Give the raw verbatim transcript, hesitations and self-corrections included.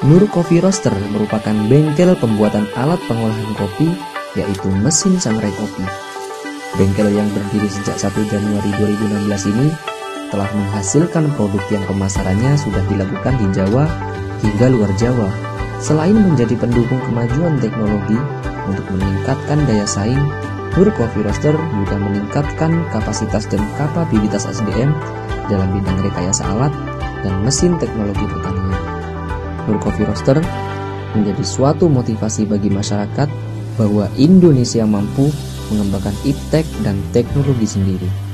Nur Coffee Roaster merupakan bengkel pembuatan alat pengolahan kopi, yaitu mesin sangrai kopi. Bengkel yang berdiri sejak satu Januari dua ribu enam belas ini telah menghasilkan produk yang pemasarannya sudah dilakukan di Jawa hingga luar Jawa. Selain menjadi pendukung kemajuan teknologi untuk meningkatkan daya saing, Nur Coffee Roaster juga meningkatkan kapasitas dan kapabilitas S D M dalam bidang rekayasa alat dan mesin teknologi pertanian. Nur Coffee Roaster menjadi suatu motivasi bagi masyarakat bahwa Indonesia mampu mengembangkan iptek dan teknologi sendiri.